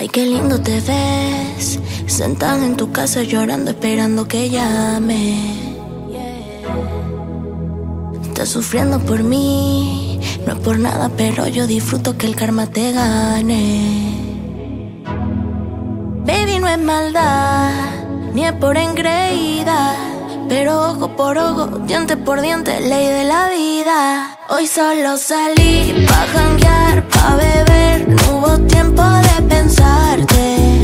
Ay, qué lindo te ves, sentada en tu casa llorando, esperando que llame. Estás sufriendo por mí, no es por nada, pero yo disfruto que el karma te gane. Baby, no es maldad, ni es por engreída, pero ojo por ojo, diente por diente, ley de la vida. Hoy solo salí pa' janguear, pa' beber, no hubo tiempo de pensarte.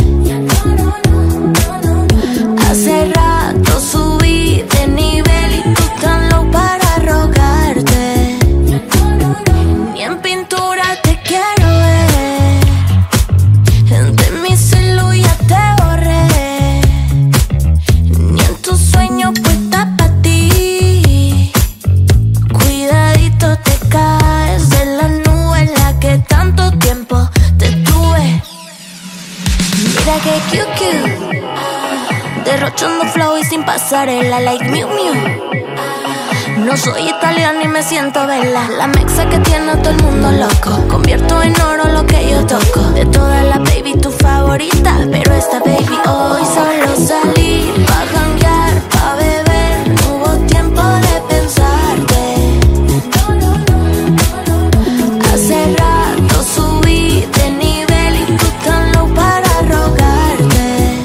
Hace rato subí de nivel y tú tan low para rogarte. Ni en pintura te quiero ver, de mi celu ya te borré. Ni en tus sueños puesta pa' ti. Cuidadito te caes de la nube en la que tanto tiempo te tuve. Mira que cute, derrochando flow y sin pasarela, like Miu Miu. No soy italiana y me siento vela, la mexa que tiene a todo el mundo loco. Convierto en oro lo que yo toco. De todas las baby tu favorita, pero esta baby hoy solo salí pa' janguear, pa' beber, no hubo tiempo de pensarte. Hace rato subí de nivel y tú tan low para rogarte.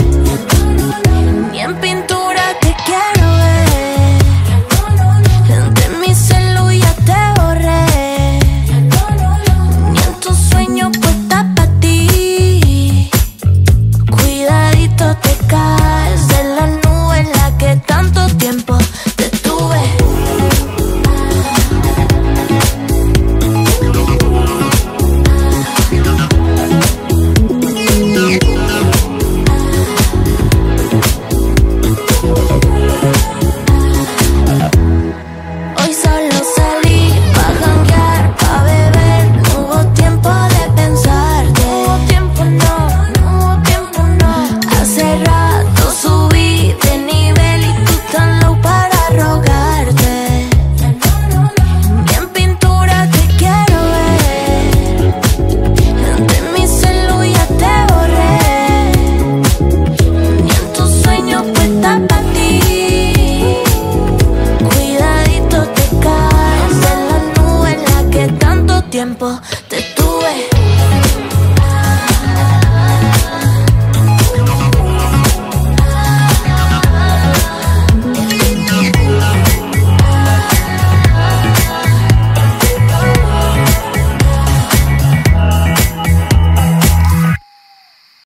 Ni en pintura te quiero ver, de mi celu ya te borré. Ni en tus sueños puesta pa' ti. Cuidadito te caes de la nube en la que tanto tiempo te tuve. Hoy solo salí pa' janguear, pa' beber, no hubo tiempo de pensarte. No hubo tiempo, no, no hubo tiempo, no. Hace rato subí de nivel y tú tan low para rogarte. Ni en pintura te quiero ver, de mi celu ya te borré. Ni en tus sueños puesta pa'